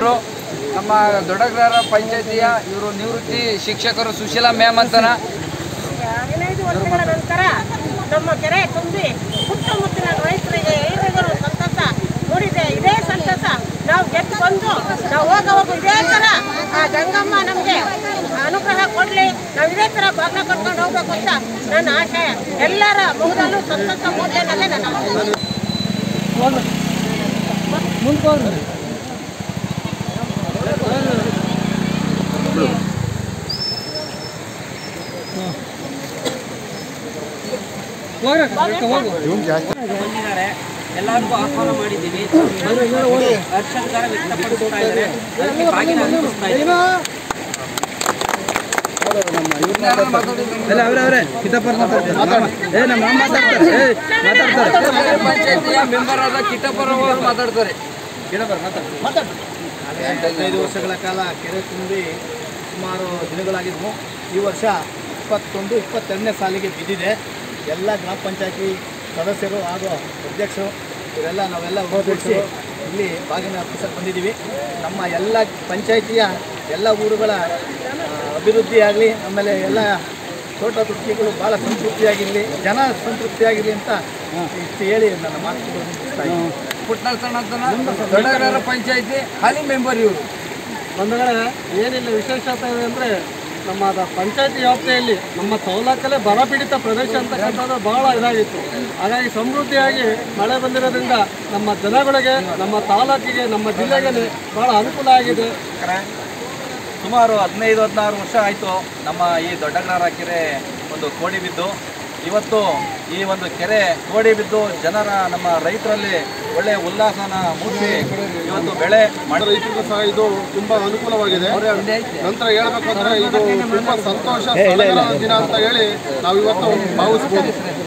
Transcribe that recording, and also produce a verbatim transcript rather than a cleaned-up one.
ನಮ್ಮ ದೊಡ್ಡಗ್ರಾರ ಪಂಚಾಯತಿಯ ಇವರು ನಿವೃತ್ತಿ ಶಿಕ್ಷಕರು ಸುಶೀಲಾ ಮ್ಯಾಮ್ ಅಂತನ ಹದಿನೈದು ವರ್ಷಗಳ ನಂತರ ನಮ್ಮ ಕೆರೆ ತುಂಬಿ ಸುತ್ತಮುತ್ತಲಿನ ರೈತರಿಗೆ ಎಲ್ಲರಿಗೂ ಸಂತಸ ನೋಡಿದೆ. ಇದೇ ಸಂತಸ ನಾವು ಗೆದ್ದು ಬಂದು ನಾವು ಹೋಗೋವಾಗ ಇದೇ ಥರ ಆ ಗಂಗಮ್ಮ ನಮಗೆ ಅನುಗ್ರಹ ಕೊಡಲಿ, ನಾವು ಇದೇ ಥರ ಬಾಗಿಲ ಕಟ್ಕೊಂಡು ಹೋಗ್ಬೇಕು ಅಂತ ನನ್ನ ಆಶಯ. ಎಲ್ಲರ ಮುಖದಲ್ಲೂ ಸಂತಸ ಮೂಡಲೇನಲ್ಲೇ ನನ್ನ ಎಲ್ಲರಿಗೂ ಆಹ್ವಾನ ಮಾಡಿದ್ದೀವಿ. ಹರ್ಷಾಧಿಕಾರ ವ್ಯಕ್ತಪಡಿಸ್ತಾ ಇದ್ದಾರೆ. ಅದಕ್ಕೆ ಬಾಗಿನ ಅರ್ಪಿಸ್ತಾ ಇದ್ದೀವಿ. ಪಂಚಾಯತಿಯ ಮೆಂಬರ್ ಆದ ಕಿಟ್ಟಪ್ಪರ್ ಅವರು ಮಾತಾಡ್ತಾರೆ. ಹದಿನೈದು ವರ್ಷಗಳ ಕಾಲ ಕೆರೆ ತುಂಬಿ ಸುಮಾರು ದಿನಗಳಾಗಿದ್ವು. ಈ ವರ್ಷ ಇಪ್ಪತ್ತೊಂದು ಇಪ್ಪತ್ತೆರಡನೇ ಸಾಲಿಗೆ ಬಿದ್ದಿದೆ. ಎಲ್ಲ ಗ್ರಾಮ ಪಂಚಾಯತಿ ಸದಸ್ಯರು ಹಾಗೂ ಅಧ್ಯಕ್ಷರು ಇವರೆಲ್ಲ ನಾವೆಲ್ಲ ಒಗ್ಗೂಡಿಸಿ ಇಲ್ಲಿ ಬಾಗಿನ ಅರ್ಪಿಸಕ್ಕೆ ಬಂದಿದ್ದೀವಿ. ನಮ್ಮ ಎಲ್ಲ ಪಂಚಾಯಿತಿಯ ಎಲ್ಲ ಊರುಗಳ ಅಭಿವೃದ್ಧಿಯಾಗಲಿ, ಆಮೇಲೆ ಎಲ್ಲ ತೋಟ ತೃಪ್ತಿಗಳು ಭಾಳ ಸಂತೃಪ್ತಿಯಾಗಿರಲಿ, ಜನ ಸಂತೃಪ್ತಿಯಾಗಿರಲಿ ಅಂತ ಇಷ್ಟು ಹೇಳಿ ನನ್ನ ಮಾತುಗಳು ಮುಗಿಸ್ತಾ ಇದ್ದೀನಿ. ಪುಟ್ಟನರಸಣ್ಣ ಅಂತನ ದೊಡ್ಡಗ್ರಾರ ಪಂಚಾಯತಿ ಹಾಲಿ ಮೆಂಬರ್ ಇವರು. ಬಂಧುಗಳೇ, ಏನಿಲ್ಲ ವಿಶೇಷತೆ ಇದೆ ಅಂದರೆ ನಮ್ಮ ಪಂಚಾಯತಿ ವ್ಯಾಪ್ತಿಯಲ್ಲಿ ನಮ್ಮ ಸೌಲಕ್ಕಲ್ಲೇ ಬರಪೀಡಿತ ಪ್ರದೇಶ ಅಂತಕ್ಕಂಥದ್ದು ಬಹಳ ಇದಾಗಿತ್ತು. ಹಾಗಾಗಿ ಸಮೃದ್ಧಿಯಾಗಿ ಮಳೆ ಬಂದಿರೋದ್ರಿಂದ ನಮ್ಮ ಜನಗಳಿಗೆ, ನಮ್ಮ ತಾಲೂಕಿಗೆ, ನಮ್ಮ ಜಿಲ್ಲೆಗೆ ಬಹಳ ಅನುಕೂಲ ಆಗಿದೆ. ಸುಮಾರು ಹದಿನೈದು ಹದಿನಾರು ವರ್ಷ ಆಯಿತು ನಮ್ಮ ಈ ದೊಡ್ಡಗ್ರಾರ ಕೆರೆ ಒಂದು ಕೋಡಿ ಬಿದ್ದು. ಇವತ್ತು ಈ ಒಂದು ಕೆರೆ ಕೋಡಿ ಬಿದ್ದು ಜನರ ನಮ್ಮ ರೈತರಲ್ಲಿ ಒಳ್ಳೆಯ ಉಲ್ಲಾಸನ ಮೂಡಿಸಿ ಇವತ್ತು ಬೆಳೆ ಮಾಡಿ ರೈತರಿಗೂ ಸಹ ಇದು ತುಂಬ ಅನುಕೂಲವಾಗಿದೆ. ನಂತರ ಹೇಳ್ಬೇಕಂದ್ರೆ ಇದು ತುಂಬ ಸಂತೋಷ ದಿನ ಅಂತ ಹೇಳಿ ನಾವು ಇವತ್ತು ಭಾವಿಸ್ಬೋದು.